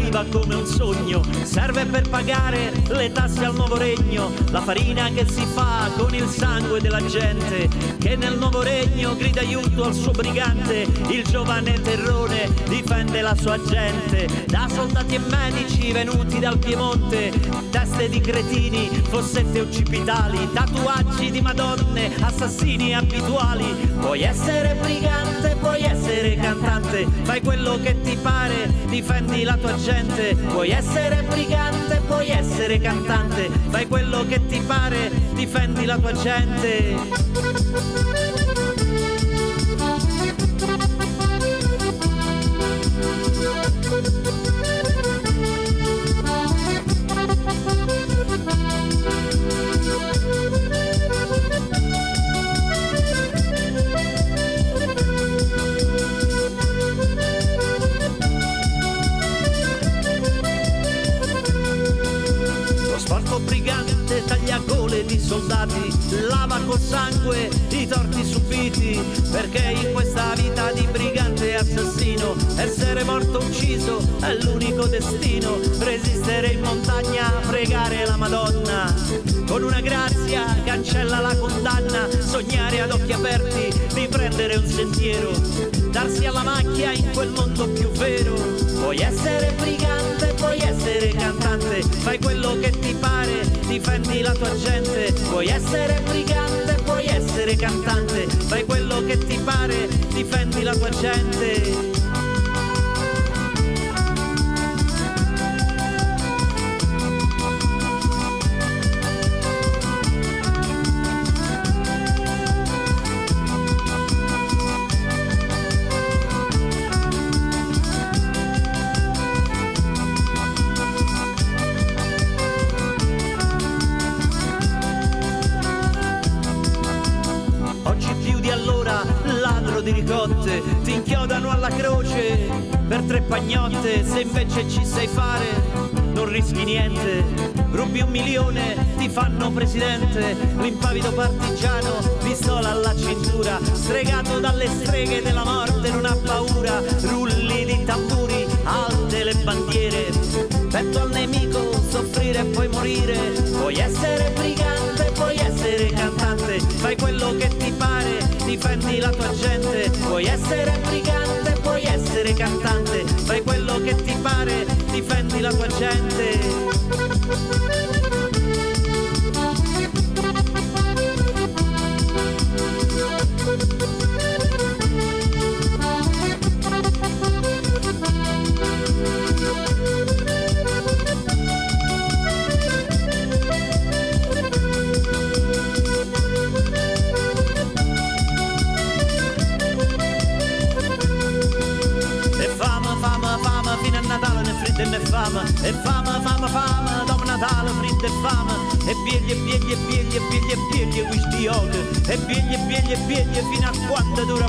arriva come un sogno, serve per pagare le tasse al nuovo regno, la farina che si fa con il sangue della gente, che nel nuovo regno grida aiuto al suo brigante, il giovane terrone difende la sua gente, da soldati e medici venuti dal Piemonte, teste di cretini, fossette occipitali, tatuaggi di madonne, assassini abituali. Puoi essere brigante, puoi essere cantante, fai quello che ti pare, difendi la tua gente. Puoi essere brigante, puoi essere cantante, fai quello che ti pare, difendi la tua gente. Brigante taglia gole di soldati, lava col sangue i torti subiti, perché in questa vita di brigante e assassino essere morto o ucciso è l'unico destino. Resistere in montagna, pregare la Madonna, con una grazia cancella la condanna, sognare ad occhi aperti di prendere un sentiero, darsi alla macchia in quel mondo più vero. Puoi essere brigante, puoi essere cantante, fai quello che ti pare, difendi la tua gente. Puoi essere brigante, puoi essere cantante, fai quello che ti pare, difendi la tua gente. Di ricotte ti inchiodano alla croce per 3 pagnotte, se invece ci sai fare non rischi niente. Rubi 1 milione, ti fanno presidente, l'impavido partigiano, pistola alla cintura, stregato dalle streghe della morte, non ha paura, rulli di tamburi, alte le bandiere, petto al nemico, soffrire e poi morire. Puoi essere brigante, puoi essere cantante, fai quello che ti pare, difendi la tua gente. Puoi essere brigante, puoi essere cantante, fai quello che ti pare, difendi la tua gente. Fino a Natale né freddo né fame, e fame, fame, fame, dopo Natale freddo e fame, e piegli, piegli, piegli, piegli, piegli, questi occhi, e piegli, piegli, piegli, fino a quando dura